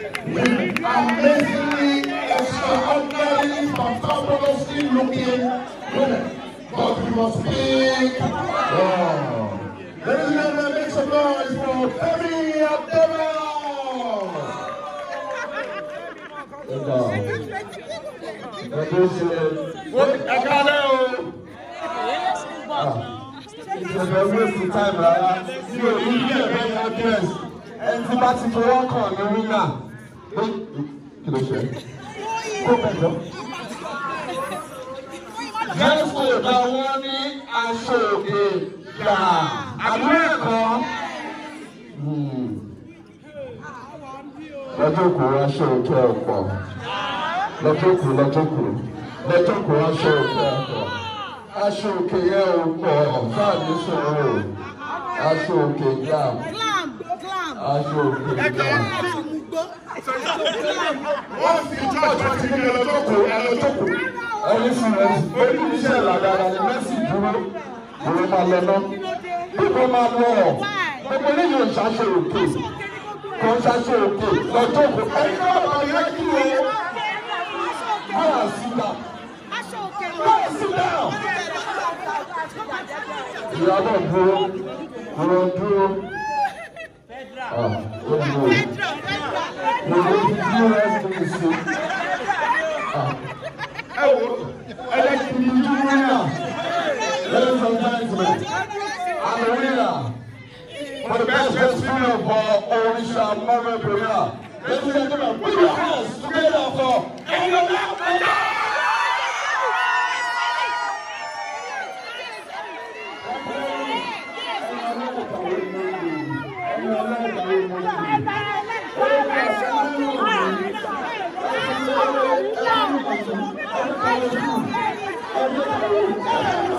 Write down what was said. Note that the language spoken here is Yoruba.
with amazingly, extraordinarily, fantabulously looking women. But we must speak. Ladies and gentlemen, make some noise for Femi Adébáyọ̀. Ìjọba waste time rárá tí o ní ilé ẹ̀rọ address ẹni tí bá ti fọwọ́ kàn ní wíńgà kí ló ṣe kó bẹ̀jọ́. Jẹ́sùn ìgbà wọn ní aṣọ òkè gbà àbúrò ẹ̀kọ́. Lọ́jọ́ kò aṣọ òkè ọ̀pọ̀. Lọ́jọ́ kò aṣọ òkè ọ̀pọ̀. Aṣọ òkè yẹn ò pọ̀ fáàlì sọ̀rọ̀. Aṣọ òkè gbà. Aṣọ òkè gbà. Wọ́n fi jọ́ọ̀jọ́ ti ní ẹlọ́jọ́kù. Ẹni fún ẹni orí iṣẹ́ ìlàdára ni Messi dúró. Òun máa lọ ná. Bíbó máa lọ. Gbogbo eléyìí ò ṣaṣọ òkè. Kò ń ṣaṣọ òkè. Lọ́jọ́kù. Ẹni náà máa yẹ kí o. Go and sit down. Go and sit down. Ìyàbọ̀ dúró. Dúró. Ó dúró. Mo lè fi dúró ẹ̀sìn mi sí. Ladies and gentlemen, I'm a winner for the best film of Orisha Mama Premier. Ladies and gentlemen, put your hands together for Eniola Manda. Thank you.